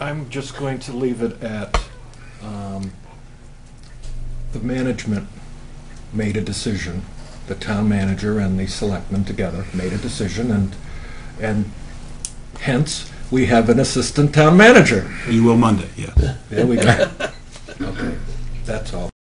I'm just going to leave it at the management made a decision. The town manager and the selectmen together made a decision, and hence we have an assistant town manager. You will Monday, yes. There we go. Okay, that's all.